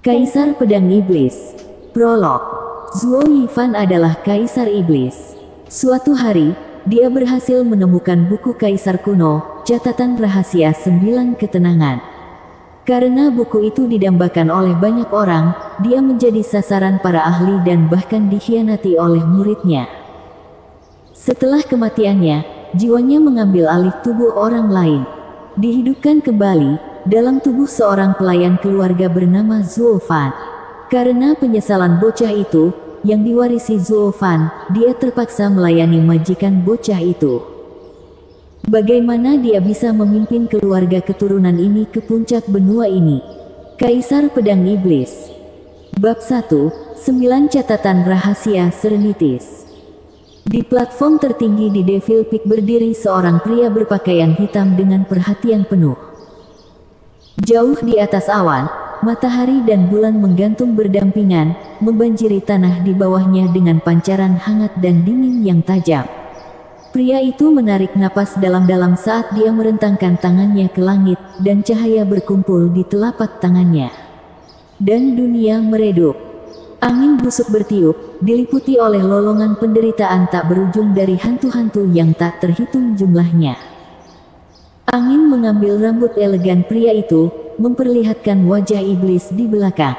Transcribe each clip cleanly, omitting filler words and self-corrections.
Kaisar Pedang Iblis. Prolog. Zuo Yifan adalah Kaisar Iblis. Suatu hari, dia berhasil menemukan buku Kaisar kuno, catatan rahasia 9 ketenangan. Karena buku itu didambakan oleh banyak orang, dia menjadi sasaran para ahli dan bahkan dikhianati oleh muridnya. Setelah kematiannya, jiwanya mengambil alih tubuh orang lain. Dihidupkan kembali dalam tubuh seorang pelayan keluarga bernama Zuo Fan. Karena penyesalan bocah itu yang diwarisi Zuo Fan, dia terpaksa melayani majikan bocah itu. Bagaimana dia bisa memimpin keluarga keturunan ini ke puncak benua ini? Kaisar Pedang Iblis. Bab 1, 9 Catatan Rahasia Serenitis. Di platform tertinggi di Devil Peak berdiri seorang pria berpakaian hitam dengan perhatian penuh. Jauh di atas awan, matahari dan bulan menggantung berdampingan, membanjiri tanah di bawahnya dengan pancaran hangat dan dingin yang tajam. Pria itu menarik napas dalam-dalam saat dia merentangkan tangannya ke langit, dan cahaya berkumpul di telapak tangannya. Dan dunia meredup. Angin busuk bertiup, diliputi oleh lolongan penderitaan tak berujung dari hantu-hantu yang tak terhitung jumlahnya. Angin mengambil rambut elegan pria itu, memperlihatkan wajah iblis di belakang.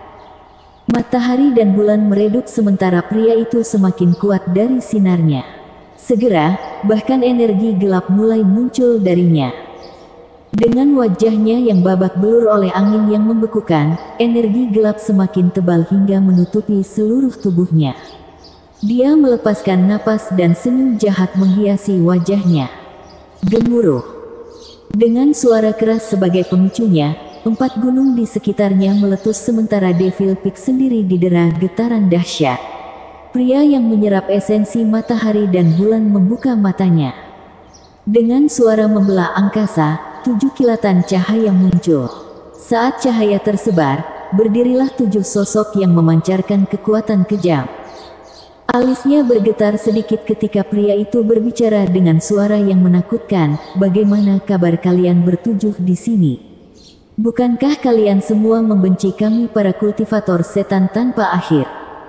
Matahari dan bulan meredup sementara pria itu semakin kuat dari sinarnya. Segera, bahkan energi gelap mulai muncul darinya. Dengan wajahnya yang babak belur oleh angin yang membekukan, energi gelap semakin tebal hingga menutupi seluruh tubuhnya. Dia melepaskan napas dan senyum jahat menghiasi wajahnya. Gemuruh. Dengan suara keras sebagai pemicunya, 4 gunung di sekitarnya meletus sementara Devil Peak sendiri didera getaran dahsyat. Pria yang menyerap esensi matahari dan bulan membuka matanya. Dengan suara membelah angkasa, 7 kilatan cahaya muncul. Saat cahaya tersebar, berdirilah 7 sosok yang memancarkan kekuatan kejam. Alisnya bergetar sedikit ketika pria itu berbicara dengan suara yang menakutkan. Bagaimana kabar kalian bertujuh di sini? Bukankah kalian semua membenci kami para kultivator setan tanpa akhir?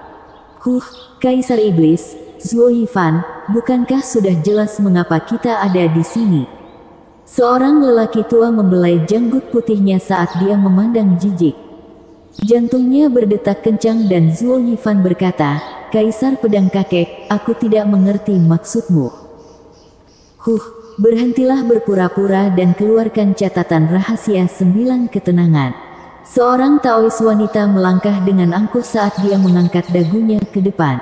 Kaisar Iblis, Zuo Yifan, bukankah sudah jelas mengapa kita ada di sini? Seorang lelaki tua membelai janggut putihnya saat dia memandang jijik. Jantungnya berdetak kencang dan Zuo Yifan berkata, Kaisar Pedang Kakek, aku tidak mengerti maksudmu. Berhentilah berpura-pura dan keluarkan catatan rahasia 9 ketenangan. Seorang Taois wanita melangkah dengan angkuh saat dia mengangkat dagunya ke depan.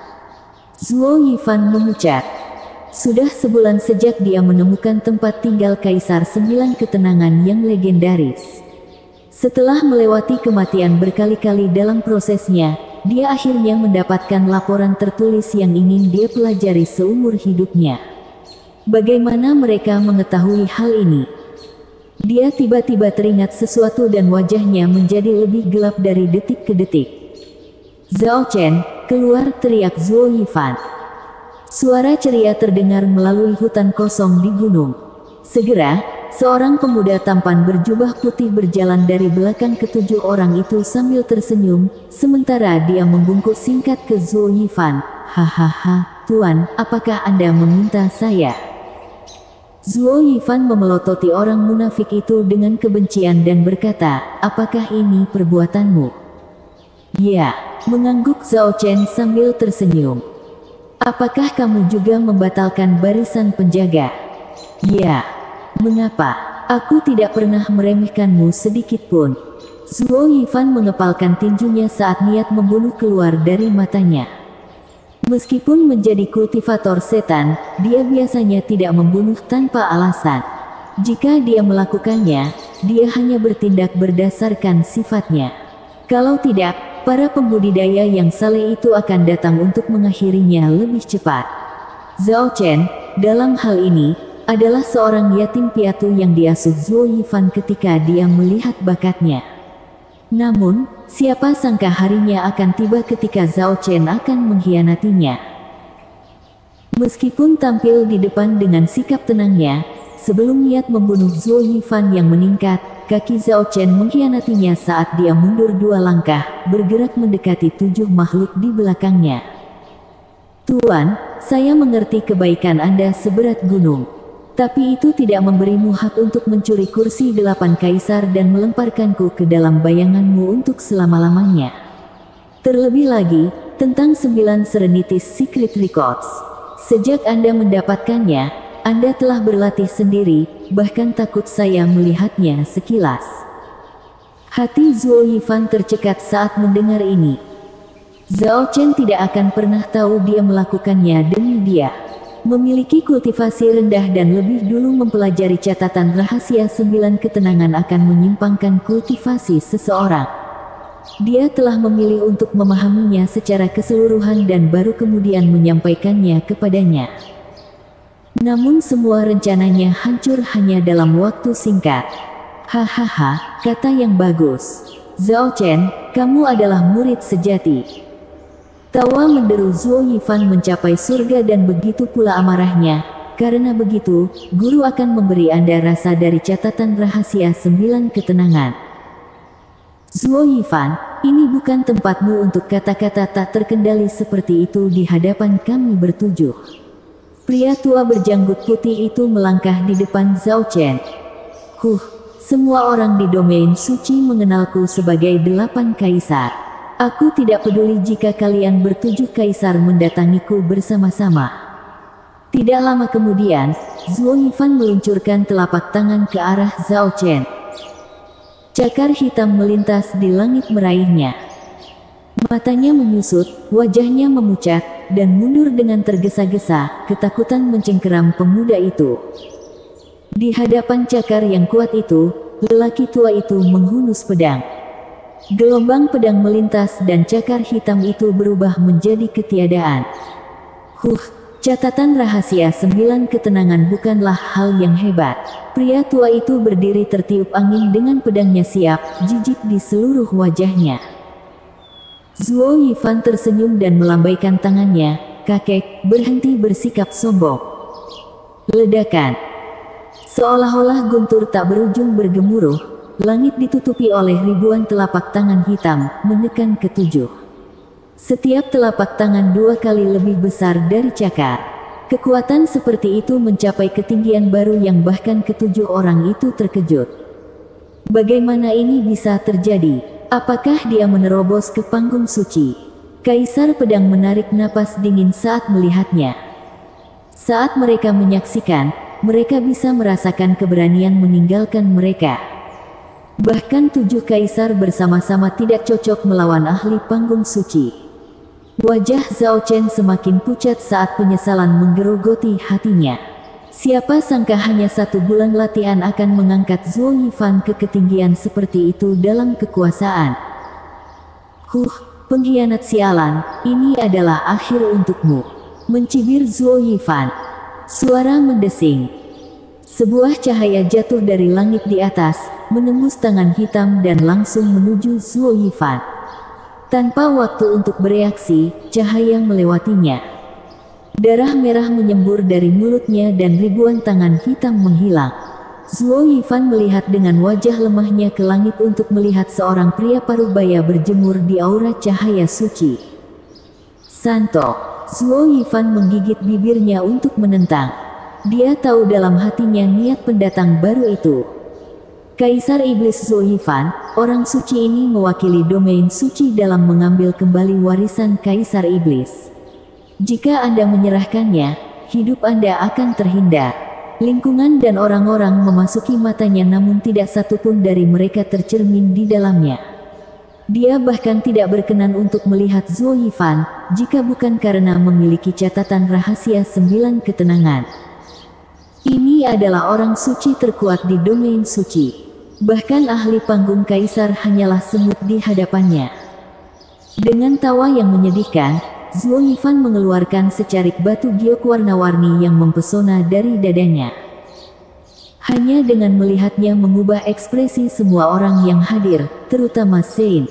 Zuo Yifan mengucap. Sudah sebulan sejak dia menemukan tempat tinggal Kaisar 9 ketenangan yang legendaris. Setelah melewati kematian berkali-kali dalam prosesnya, dia akhirnya mendapatkan laporan tertulis yang ingin dia pelajari seumur hidupnya. Bagaimana mereka mengetahui hal ini? Dia tiba-tiba teringat sesuatu dan wajahnya menjadi lebih gelap dari detik ke detik. Zhao Chen, keluar, teriak Zuo Yifan. Suara ceria terdengar melalui hutan kosong di gunung. Segera, seorang pemuda tampan berjubah putih berjalan dari belakang ke-7 orang itu sambil tersenyum, sementara dia membungkuk singkat ke Zuo Yifan. Hahaha, Tuan, apakah Anda meminta saya? Zuo Yifan memelototi orang munafik itu dengan kebencian dan berkata, apakah ini perbuatanmu? Ya, mengangguk Zhao Chen sambil tersenyum. Apakah kamu juga membatalkan barisan penjaga? Ya. Mengapa? Aku tidak pernah meremehkanmu sedikit pun. Zuo Yifan mengepalkan tinjunya saat niat membunuh keluar dari matanya. Meskipun menjadi kultivator setan, dia biasanya tidak membunuh tanpa alasan. Jika dia melakukannya, dia hanya bertindak berdasarkan sifatnya. Kalau tidak, para pembudidaya yang saleh itu akan datang untuk mengakhirinya lebih cepat. Zhao Chen, dalam hal ini, adalah seorang yatim piatu yang diasuh Zuo Yifan ketika dia melihat bakatnya. Namun, siapa sangka harinya akan tiba ketika Zhao Chen akan mengkhianatinya. Meskipun tampil di depan dengan sikap tenangnya, sebelum niat membunuh Zuo Yifan yang meningkat, kaki Zhao Chen mengkhianatinya saat dia mundur 2 langkah, bergerak mendekati 7 makhluk di belakangnya. Tuan, saya mengerti kebaikan Anda seberat gunung. Tapi itu tidak memberimu hak untuk mencuri kursi 8 kaisar dan melemparkanku ke dalam bayanganmu untuk selama-lamanya. Terlebih lagi, tentang 9 Serenities Secret Records. Sejak Anda mendapatkannya, Anda telah berlatih sendiri, bahkan takut saya melihatnya sekilas. Hati Zuo Yifan tercekat saat mendengar ini. Zhao Chen tidak akan pernah tahu dia melakukannya demi dia. Memiliki kultivasi rendah dan lebih dulu mempelajari catatan rahasia 9 ketenangan akan menyimpangkan kultivasi seseorang. Dia telah memilih untuk memahaminya secara keseluruhan dan baru kemudian menyampaikannya kepadanya. Namun semua rencananya hancur hanya dalam waktu singkat. Hahaha, kata yang bagus. Zhao Chen, kamu adalah murid sejati. Tawa menderu Zuo Yifan mencapai surga dan begitu pula amarahnya. Karena begitu, guru akan memberi Anda rasa dari catatan rahasia 9 ketenangan. Zuo Yifan, ini bukan tempatmu untuk kata-kata tak terkendali seperti itu di hadapan kami bertujuh. Pria tua berjanggut putih itu melangkah di depan Zhao Chen. Semua orang di domain suci mengenalku sebagai 8 kaisar. Aku tidak peduli jika kalian bertujuh kaisar mendatangiku bersama-sama. Tidak lama kemudian, Zuo Yifan meluncurkan telapak tangan ke arah Zhao Chen. Cakar hitam melintas di langit meraihnya. Matanya menyusut, wajahnya memucat, dan mundur dengan tergesa-gesa, ketakutan mencengkeram pemuda itu. Di hadapan cakar yang kuat itu, lelaki tua itu menghunus pedang. Gelombang pedang melintas dan cakar hitam itu berubah menjadi ketiadaan. Catatan rahasia 9 ketenangan bukanlah hal yang hebat. Pria tua itu berdiri tertiup angin dengan pedangnya siap, jijik di seluruh wajahnya. Zuo Yifan tersenyum dan melambaikan tangannya, kakek, berhenti bersikap sombong. Ledakan. Seolah-olah guntur tak berujung bergemuruh. Langit ditutupi oleh ribuan telapak tangan hitam, menekan ketujuh. Setiap telapak tangan 2 kali lebih besar dari cakar. Kekuatan seperti itu mencapai ketinggian baru yang bahkan ketujuh orang itu terkejut. Bagaimana ini bisa terjadi? Apakah dia menerobos ke panggung suci? Kaisar Pedang menarik napas dingin saat melihatnya. Saat mereka menyaksikan, mereka bisa merasakan keberanian meninggalkan mereka. Bahkan 7 kaisar bersama-sama tidak cocok melawan ahli panggung suci. Wajah Zhao Chen semakin pucat saat penyesalan menggerogoti hatinya. Siapa sangka hanya 1 bulan latihan akan mengangkat Zuo Yifan ke ketinggian seperti itu dalam kekuasaan. Pengkhianat sialan, ini adalah akhir untukmu. Mencibir Zuo Yifan. Suara mendesing. Sebuah cahaya jatuh dari langit di atas, menembus tangan hitam dan langsung menuju Zuo Yifan. Tanpa waktu untuk bereaksi, cahaya melewatinya. Darah merah menyembur dari mulutnya dan ribuan tangan hitam menghilang. Zuo Yifan melihat dengan wajah lemahnya ke langit untuk melihat seorang pria parubaya berjemur di aura cahaya suci. Santo. Zuo Yifan menggigit bibirnya untuk menentang. Dia tahu dalam hatinya niat pendatang baru itu. Kaisar Iblis Zuo Yifan, orang suci ini mewakili domain suci dalam mengambil kembali warisan Kaisar Iblis. Jika Anda menyerahkannya, hidup Anda akan terhindar. Lingkungan dan orang-orang memasuki matanya namun tidak satupun dari mereka tercermin di dalamnya. Dia bahkan tidak berkenan untuk melihat Zuo Yifan, jika bukan karena memiliki catatan rahasia 9 ketenangan. Ini adalah orang suci terkuat di domain suci. Bahkan ahli panggung kaisar hanyalah semut di hadapannya. Dengan tawa yang menyedihkan, Zuo Yifan mengeluarkan secarik batu giok warna-warni yang mempesona dari dadanya. Hanya dengan melihatnya mengubah ekspresi semua orang yang hadir, terutama Sein.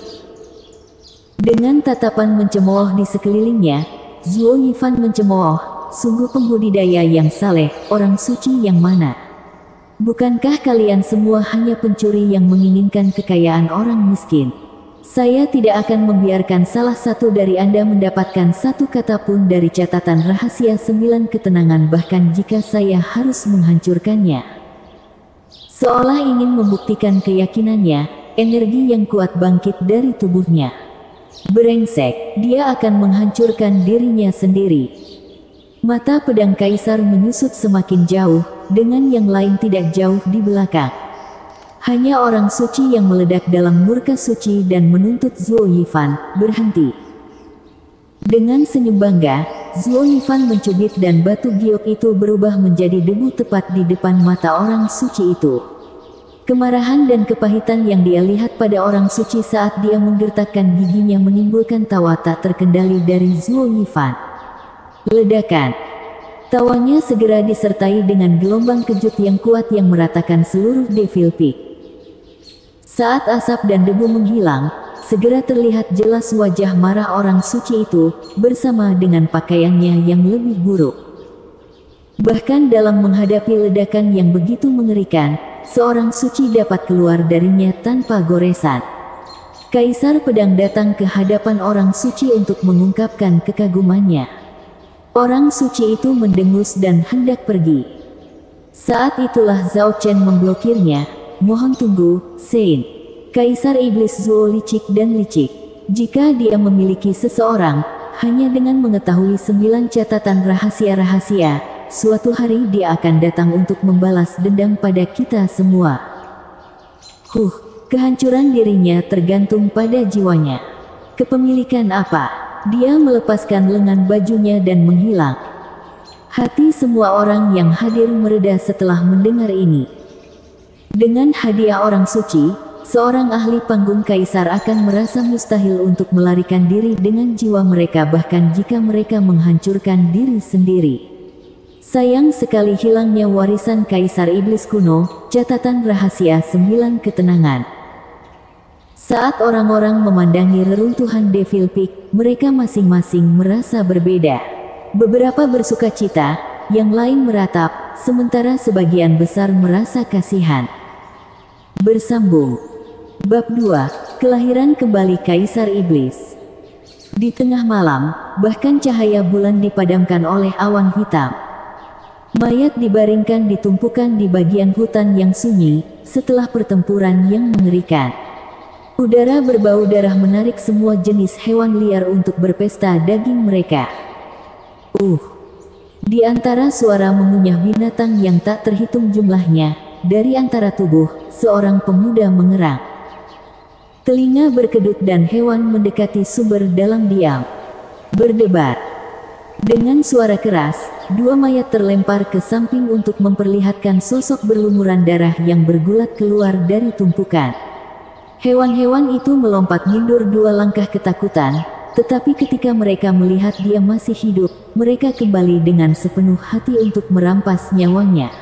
Dengan tatapan mencemooh di sekelilingnya, Zuo Yifan mencemooh. Sungguh pembudidaya yang saleh, orang suci yang mana? Bukankah kalian semua hanya pencuri yang menginginkan kekayaan orang miskin? Saya tidak akan membiarkan salah satu dari Anda mendapatkan satu kata pun dari catatan rahasia 9 ketenangan, bahkan jika saya harus menghancurkannya. Seolah ingin membuktikan keyakinannya, energi yang kuat bangkit dari tubuhnya. Brengsek, dia akan menghancurkan dirinya sendiri. Mata pedang kaisar menyusut semakin jauh, dengan yang lain tidak jauh di belakang. Hanya orang suci yang meledak dalam murka suci dan menuntut Zuo Yifan berhenti. Dengan senyum bangga, Zuo Yifan mencubit dan batu giok itu berubah menjadi debu tepat di depan mata orang suci itu. Kemarahan dan kepahitan yang dia lihat pada orang suci saat dia menggertakkan giginya menimbulkan tawa tak terkendali dari Zuo Yifan. Ledakan. Tawanya segera disertai dengan gelombang kejut yang kuat yang meratakan seluruh Devil Peak. Saat asap dan debu menghilang, segera terlihat jelas wajah marah orang suci itu, bersama dengan pakaiannya yang lebih buruk. Bahkan dalam menghadapi ledakan yang begitu mengerikan, seorang suci dapat keluar darinya tanpa goresan. Kaisar Pedang datang ke hadapan orang suci untuk mengungkapkan kekagumannya. Orang suci itu mendengus dan hendak pergi. Saat itulah Zhao Chen memblokirnya. Mohon tunggu, Sein. Kaisar Iblis Zuo licik dan licik. Jika dia memiliki seseorang, hanya dengan mengetahui 9 catatan rahasia-rahasia, suatu hari dia akan datang untuk membalas dendam pada kita semua. Kehancuran dirinya tergantung pada jiwanya. Kepemilikan apa? Dia melepaskan lengan bajunya dan menghilang. Hati semua orang yang hadir mereda setelah mendengar ini. Dengan hadiah orang suci, seorang ahli panggung kaisar akan merasa mustahil untuk melarikan diri dengan jiwa mereka, bahkan jika mereka menghancurkan diri sendiri. Sayang sekali hilangnya warisan Kaisar Iblis kuno, catatan rahasia 9 ketenangan. Saat orang-orang memandangi reruntuhan Devil Peak, mereka masing-masing merasa berbeda. Beberapa bersuka cita, yang lain meratap, sementara sebagian besar merasa kasihan. Bersambung. Bab 2, Kelahiran kembali Kaisar Iblis. Di tengah malam, bahkan cahaya bulan dipadamkan oleh awan hitam. Mayat dibaringkan di tumpukan di bagian hutan yang sunyi, setelah pertempuran yang mengerikan. Udara berbau darah menarik semua jenis hewan liar untuk berpesta daging mereka. Di antara suara mengunyah binatang yang tak terhitung jumlahnya, dari antara tubuh, seorang pemuda mengerang. Telinga berkedut dan hewan mendekati sumber dalam diam. Berdebar. Dengan suara keras, 2 mayat terlempar ke samping untuk memperlihatkan sosok berlumuran darah yang bergulat keluar dari tumpukan. Hewan-hewan itu melompat mundur 2 langkah ketakutan, tetapi ketika mereka melihat dia masih hidup, mereka kembali dengan sepenuh hati untuk merampas nyawanya.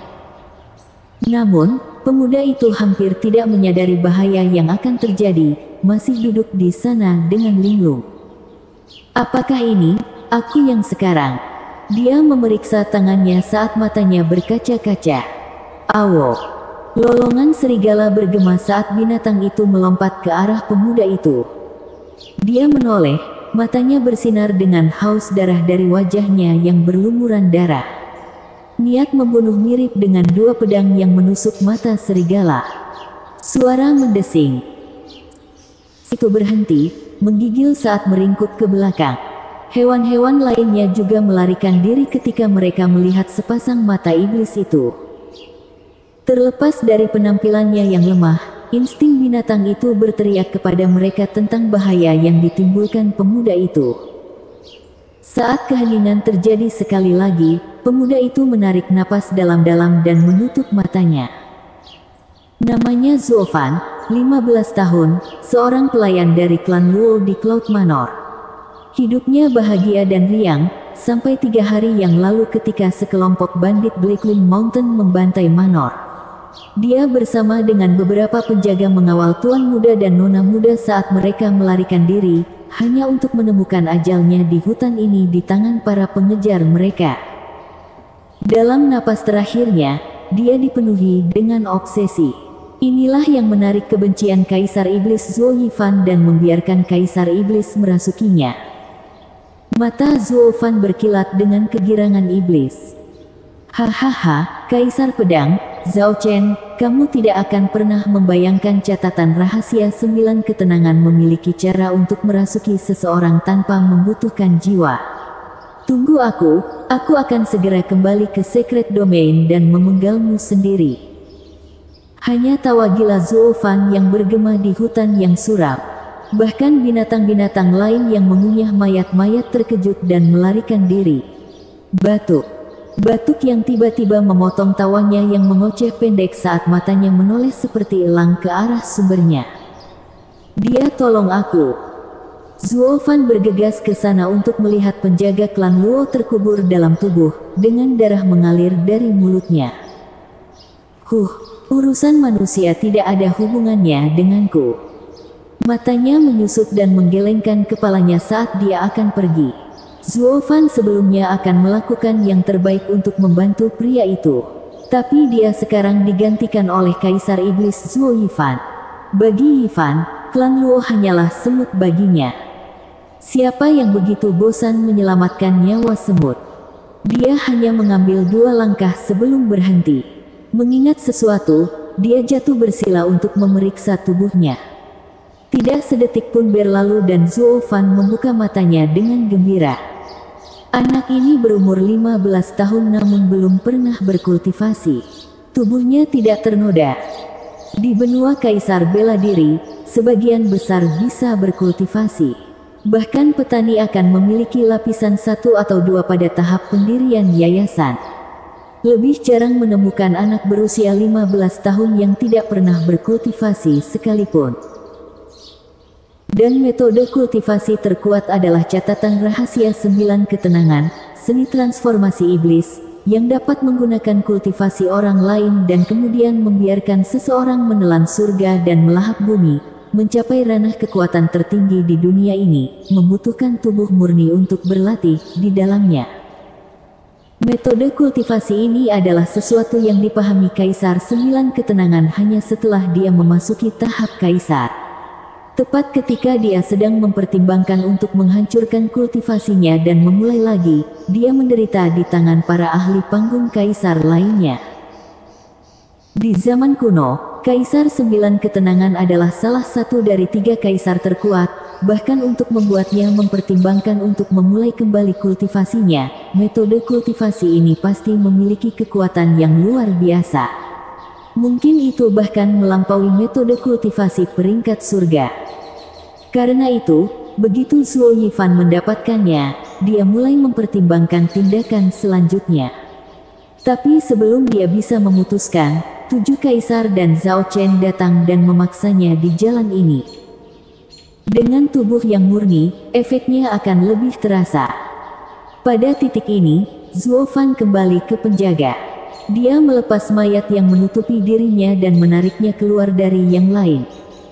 Namun, pemuda itu hampir tidak menyadari bahaya yang akan terjadi, masih duduk di sana dengan linglung. Apakah ini, aku yang sekarang? Dia memeriksa tangannya saat matanya berkaca-kaca. Awo. Lolongan serigala bergema saat binatang itu melompat ke arah pemuda itu. Dia menoleh, matanya bersinar dengan haus darah dari wajahnya yang berlumuran darah. Niat membunuh mirip dengan 2 pedang yang menusuk mata serigala. Suara mendesing itu berhenti, menggigil saat meringkuk ke belakang. Hewan-hewan lainnya juga melarikan diri ketika mereka melihat sepasang mata iblis itu. Terlepas dari penampilannya yang lemah, insting binatang itu berteriak kepada mereka tentang bahaya yang ditimbulkan pemuda itu. Saat keheningan terjadi sekali lagi, pemuda itu menarik napas dalam-dalam dan menutup matanya. Namanya Zuo Fan, 15 tahun, seorang pelayan dari klan Luo di Cloud Manor. Hidupnya bahagia dan riang, sampai 3 hari yang lalu ketika sekelompok bandit Blackwing Mountain membantai Manor. Dia bersama dengan beberapa penjaga mengawal tuan muda dan nona muda saat mereka melarikan diri, hanya untuk menemukan ajalnya di hutan ini di tangan para pengejar mereka. Dalam napas terakhirnya, dia dipenuhi dengan obsesi. Inilah yang menarik kebencian Kaisar Iblis Zuo Yifan dan membiarkan Kaisar Iblis merasukinya. Mata Zuo Fan berkilat dengan kegirangan iblis. Hahaha, Kaisar Pedang, Zhao Chen, kamu tidak akan pernah membayangkan catatan rahasia 9 ketenangan memiliki cara untuk merasuki seseorang tanpa membutuhkan jiwa. Tunggu aku akan segera kembali ke Secret Domain dan memenggalmu sendiri. Hanya tawa gila Zuo Fan yang bergema di hutan yang suram. Bahkan binatang-binatang lain yang mengunyah mayat-mayat terkejut dan melarikan diri. Batuk yang tiba-tiba memotong tawanya yang mengoceh pendek saat matanya menoleh seperti elang ke arah sumbernya. Dia tolong aku. Zuo Fan bergegas ke sana untuk melihat penjaga klan Luo terkubur dalam tubuh, dengan darah mengalir dari mulutnya. Urusan manusia tidak ada hubungannya denganku. Matanya menyusut dan menggelengkan kepalanya saat dia akan pergi. Zuo Fan sebelumnya akan melakukan yang terbaik untuk membantu pria itu. Tapi dia sekarang digantikan oleh Kaisar Iblis Zuo Yifan. Bagi Yifan, klan Luo hanyalah semut baginya. Siapa yang begitu bosan menyelamatkan nyawa semut? Dia hanya mengambil 2 langkah sebelum berhenti. Mengingat sesuatu, dia jatuh bersila untuk memeriksa tubuhnya. Tidak sedetik pun berlalu dan Zuo Fan membuka matanya dengan gembira. Anak ini berumur 15 tahun namun belum pernah berkultivasi. Tubuhnya tidak ternoda. Di benua Kaisar bela diri, sebagian besar bisa berkultivasi. Bahkan petani akan memiliki lapisan 1 atau 2 pada tahap pendirian yayasan. Lebih jarang menemukan anak berusia 15 tahun yang tidak pernah berkultivasi sekalipun. Dan metode kultivasi terkuat adalah catatan rahasia 9 ketenangan, seni transformasi iblis, yang dapat menggunakan kultivasi orang lain dan kemudian membiarkan seseorang menelan surga dan melahap bumi, mencapai ranah kekuatan tertinggi di dunia ini, membutuhkan tubuh murni untuk berlatih di dalamnya. Metode kultivasi ini adalah sesuatu yang dipahami Kaisar 9 ketenangan hanya setelah dia memasuki tahap Kaisar. Tepat ketika dia sedang mempertimbangkan untuk menghancurkan kultivasinya dan memulai lagi, dia menderita di tangan para ahli panggung Kaisar lainnya. Di zaman kuno, Kaisar 9 ketenangan adalah salah satu dari 3 kaisar terkuat, bahkan untuk membuatnya mempertimbangkan untuk memulai kembali kultivasinya. Metode kultivasi ini pasti memiliki kekuatan yang luar biasa. Mungkin itu bahkan melampaui metode kultivasi peringkat surga. Karena itu, begitu Zuo Yifan mendapatkannya, dia mulai mempertimbangkan tindakan selanjutnya. Tapi sebelum dia bisa memutuskan, 7 kaisar dan Zhao Chen datang dan memaksanya di jalan ini. Dengan tubuh yang murni, efeknya akan lebih terasa. Pada titik ini, Zuo Fan kembali ke penjaga. Dia melepas mayat yang menutupi dirinya dan menariknya keluar dari yang lain.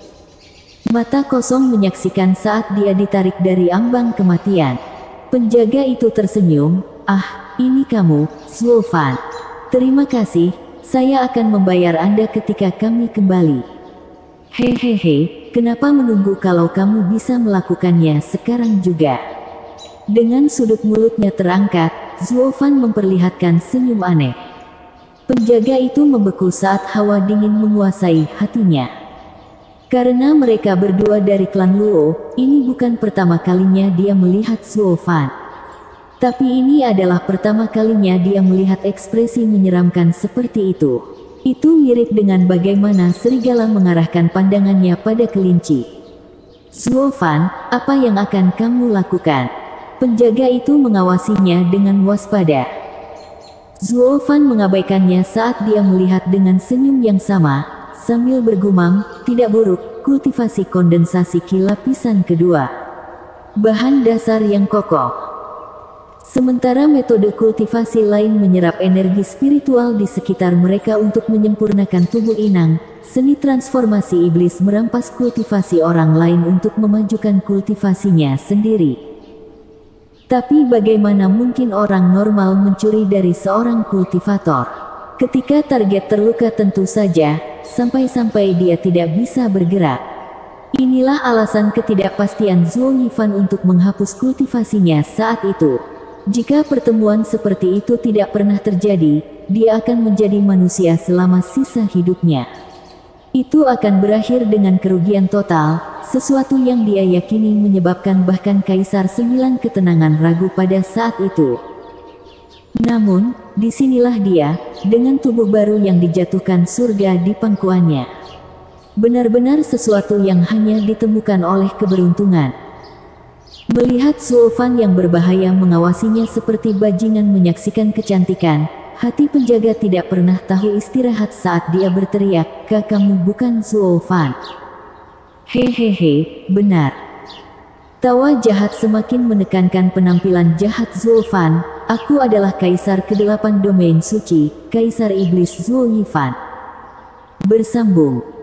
Mata kosong menyaksikan saat dia ditarik dari ambang kematian. Penjaga itu tersenyum, ini kamu, Zuo Fan. Terima kasih, saya akan membayar Anda ketika kami kembali. Hehehe, kenapa menunggu kalau kamu bisa melakukannya sekarang juga? Dengan sudut mulutnya terangkat, Zuo Fan memperlihatkan senyum aneh. Penjaga itu membeku saat hawa dingin menguasai hatinya. Karena mereka berdua dari klan Luo, ini bukan pertama kalinya dia melihat Zuo Fan. Tapi ini adalah pertama kalinya dia melihat ekspresi menyeramkan seperti itu. Itu mirip dengan bagaimana serigala mengarahkan pandangannya pada kelinci. Zuo Fan, apa yang akan kamu lakukan? Penjaga itu mengawasinya dengan waspada. Zuo Fan mengabaikannya saat dia melihat dengan senyum yang sama, sambil bergumam, tidak buruk, kultivasi kondensasi ki lapisan kedua. Bahan dasar yang kokoh. Sementara metode kultivasi lain menyerap energi spiritual di sekitar mereka untuk menyempurnakan tubuh inang, seni transformasi iblis merampas kultivasi orang lain untuk memajukan kultivasinya sendiri. Tapi bagaimana mungkin orang normal mencuri dari seorang kultivator? Ketika target terluka tentu saja, sampai-sampai dia tidak bisa bergerak. Inilah alasan ketidakpastian Zhou Yifan untuk menghapus kultivasinya saat itu. Jika pertemuan seperti itu tidak pernah terjadi, dia akan menjadi manusia selama sisa hidupnya. Itu akan berakhir dengan kerugian total, sesuatu yang dia yakini menyebabkan bahkan Kaisar Sembilan Ketenangan ragu pada saat itu. Namun, disinilah dia, dengan tubuh baru yang dijatuhkan surga di pangkuannya. Benar-benar sesuatu yang hanya ditemukan oleh keberuntungan. Melihat Zhou Fan yang berbahaya mengawasinya seperti bajingan menyaksikan kecantikan, hati penjaga tidak pernah tahu istirahat saat dia berteriak, "Kamu bukan Zhou Fan." Hehehe, benar. Tawa jahat semakin menekankan penampilan jahat Zhou Fan. Aku adalah Kaisar ke-8 Domain Suci, Kaisar Iblis Zhou Yifan. Bersambung.